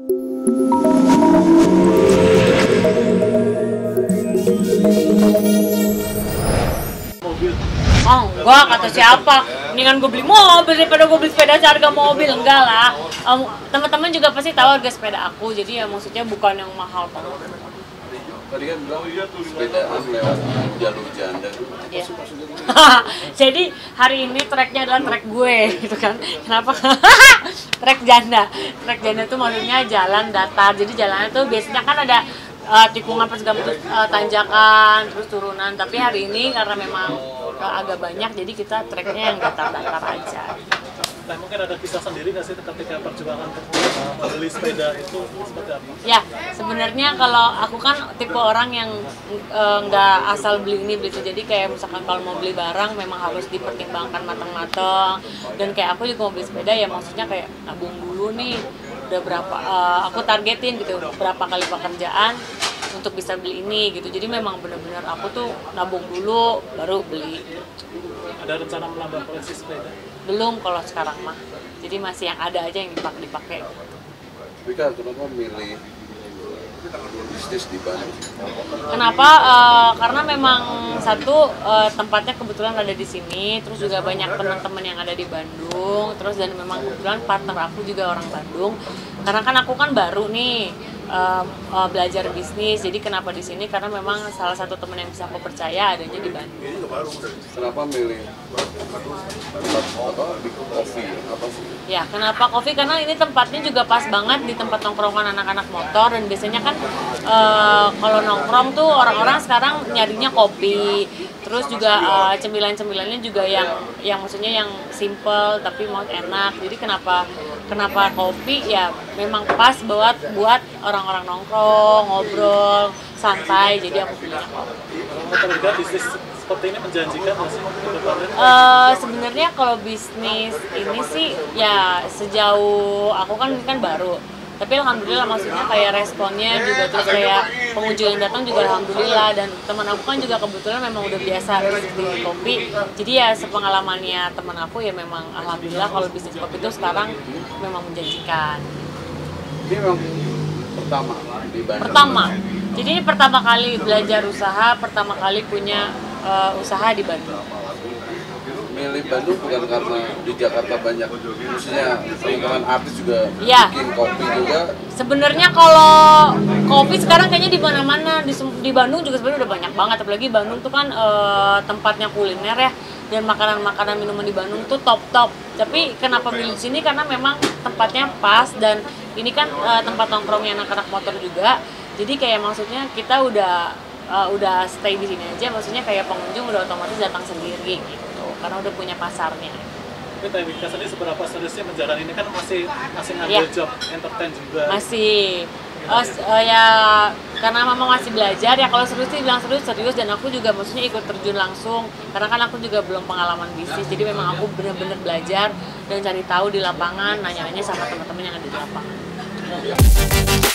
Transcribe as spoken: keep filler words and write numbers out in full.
Oh enggak, kata siapa? Mendingan gue beli mobil daripada gue beli sepeda seharga mobil. Enggak lah. Um, teman-teman juga pasti tahu harga sepeda aku. Jadi ya maksudnya bukan yang mahal banget. Tadi kan bilang sepedaan lewat jalur janda. Iya. Jadi hari ini treknya adalah trek gue, gitu kan? Kenapa? Trek janda. Trek janda tuh maksudnya jalan datar. Jadi jalannya tuh biasanya kan ada uh, tikungan pas segala terus uh, tanjakan, terus turunan. Tapi hari ini karena memang uh, agak banyak, jadi kita treknya yang datar-datar aja. Nah, mungkin ada kisah sendiri nggak sih ketika perjuangan uh, membeli sepeda itu seperti apa? Ya, sebenarnya kalau aku kan tipe orang yang nggak uh, asal beli ini beli itu. Jadi kayak misalkan kalau mau beli barang memang harus dipertimbangkan matang-matang. Dan kayak aku juga mau beli sepeda ya maksudnya kayak nabung dulu nih. Udah berapa, uh, aku targetin gitu, berapa kali pekerjaan untuk bisa beli ini gitu. Jadi memang benar-benar aku tuh nabung dulu baru beli. Ada rencana menambah koleksi sepeda? Belum kalau sekarang mah. Jadi masih yang ada aja yang dipakai-dipakai. Tapi kan kenapa milih bisnis di Bandung? Kenapa? Uh, karena memang satu uh, tempatnya kebetulan ada di sini, terus juga banyak teman-teman yang ada di Bandung, terus dan memang kebetulan partner aku juga orang Bandung. Karena kan aku kan baru nih uh, uh, belajar bisnis, jadi kenapa di sini? Karena memang salah satu teman yang bisa aku percaya adanya di Bandung. Kenapa milih tempat apa di Coffee apa sih? Ya, kenapa Coffee? Karena ini tempatnya juga pas banget di tempat nongkrongan anak-anak motor, dan biasanya kan uh, kalau nongkrong tuh orang-orang sekarang nyarinya kopi, terus juga uh, cemilan-cemilannya juga yang yang maksudnya yang simple tapi mau enak. Jadi kenapa kenapa kopi? Ya memang pas buat buat orang-orang nongkrong, ngobrol, santai. Jadi aku pilihnya kopi. Kalau terlihat bisnis seperti ini menjanjikan nggak sih? Uh, sebenarnya kalau bisnis ini sih ya sejauh aku kan ini kan baru, tapi alhamdulillah maksudnya kayak responnya juga, terus kayak pengunjung yang datang juga alhamdulillah, dan teman aku kan juga kebetulan memang udah biasa bisnis di kopi, jadi ya sepengalamannya teman aku ya memang alhamdulillah kalau bisnis kopi itu sekarang memang menjanjikan. Ini memang pertama di Bandung. Pertama, jadi ini pertama kali belajar usaha, pertama kali punya uh, usaha di Bandung. Milih Bandung bukan karena di Jakarta banyak, khususnya lingkungan artis juga ya. Bikin kopi juga. Sebenarnya kalau kopi sekarang kayaknya di mana-mana di, di Bandung juga sebenarnya udah banyak banget, apalagi Bandung tuh kan e, tempatnya kuliner ya, dan makanan-makanan minuman di Bandung tuh top-top. Tapi kenapa milih sini? Karena memang tempatnya pas, dan ini kan e, tempat nongkrongnya anak-anak motor juga. Jadi kayak maksudnya kita udah e, udah stay di sini aja, maksudnya kayak pengunjung udah otomatis datang sendiri gitu. Karena udah punya pasarnya. Tapi Teh Wika sendiri seberapa seriusnya menjalani ini, kan masih masih ngambil ya. Job entertain juga? Masih. Oh, uh, ya karena mama masih belajar ya, kalau serius sih bilang serius serius dan aku juga maksudnya ikut terjun langsung karena kan aku juga belum pengalaman bisnis, jadi memang aku benar-benar belajar dan cari tahu di lapangan, nanya-nanya sama teman-teman yang ada di lapangan.